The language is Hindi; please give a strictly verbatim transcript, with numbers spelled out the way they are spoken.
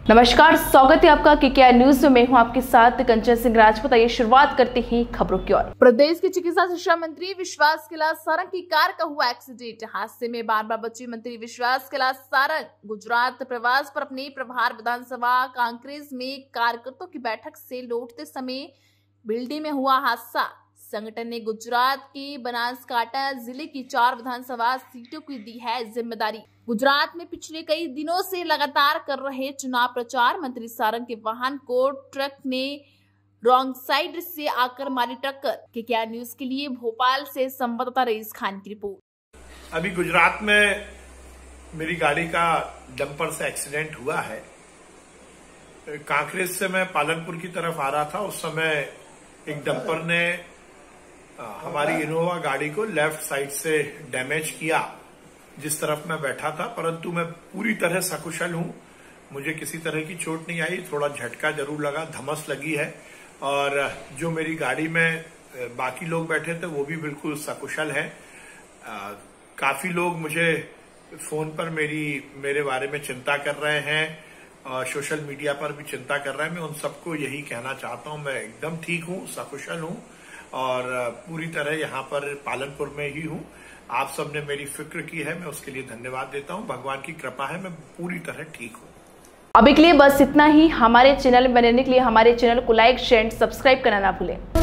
नमस्कार, स्वागत है आपका केकेआर न्यूज में। मैं हूं आपके साथ कंचन सिंह राजपूत। आइए शुरुआत करते हैं खबरों की ओर। प्रदेश के चिकित्सा शिक्षा मंत्री विश्वास कैलाश सारंग की कार का हुआ एक्सीडेंट। हादसे में बार बार बची मंत्री विश्वास कैलाश सारंग गुजरात प्रवास पर अपने प्रभार विधानसभा कांक्रेज में कार्यकर्ताओं की बैठक से लौटते समय बिल्डिंग में हुआ हादसा। संगठन ने गुजरात के बनासकांठा जिले की चार विधानसभा सीटों की दी है जिम्मेदारी। गुजरात में पिछले कई दिनों से लगातार कर रहे चुनाव प्रचार। मंत्री सारंग के वाहन को ट्रक ने रॉन्ग साइड से आकर मारी टक्कर। केकेआर न्यूज के लिए भोपाल से संवाददाता रईस खान की रिपोर्ट। अभी गुजरात में मेरी गाड़ी का डंपर से एक्सीडेंट हुआ है। कांक्रेज से मैं पालनपुर की तरफ आ रहा था, उस समय एक डंपर ने हमारी इनोवा गाड़ी को लेफ्ट साइड से डैमेज किया जिस तरफ मैं बैठा था, परंतु मैं पूरी तरह सकुशल हूं। मुझे किसी तरह की चोट नहीं आई, थोड़ा झटका जरूर लगा, धमस लगी है। और जो मेरी गाड़ी में बाकी लोग बैठे थे वो भी बिल्कुल सकुशल है। काफी लोग मुझे फोन पर मेरी मेरे बारे में चिंता कर रहे हैं और सोशल मीडिया पर भी चिंता कर रहे हैं। मैं उन सबको यही कहना चाहता हूं, मैं एकदम ठीक हूं, सकुशल हूं और पूरी तरह यहाँ पर पालनपुर में ही हूँ। आप सबने मेरी फिक्र की है, मैं उसके लिए धन्यवाद देता हूँ। भगवान की कृपा है, मैं पूरी तरह ठीक हूँ। अभी के लिए बस इतना ही। हमारे चैनल में बनने के लिए हमारे चैनल को लाइक, शेयर, सब्सक्राइब करना ना भूलें।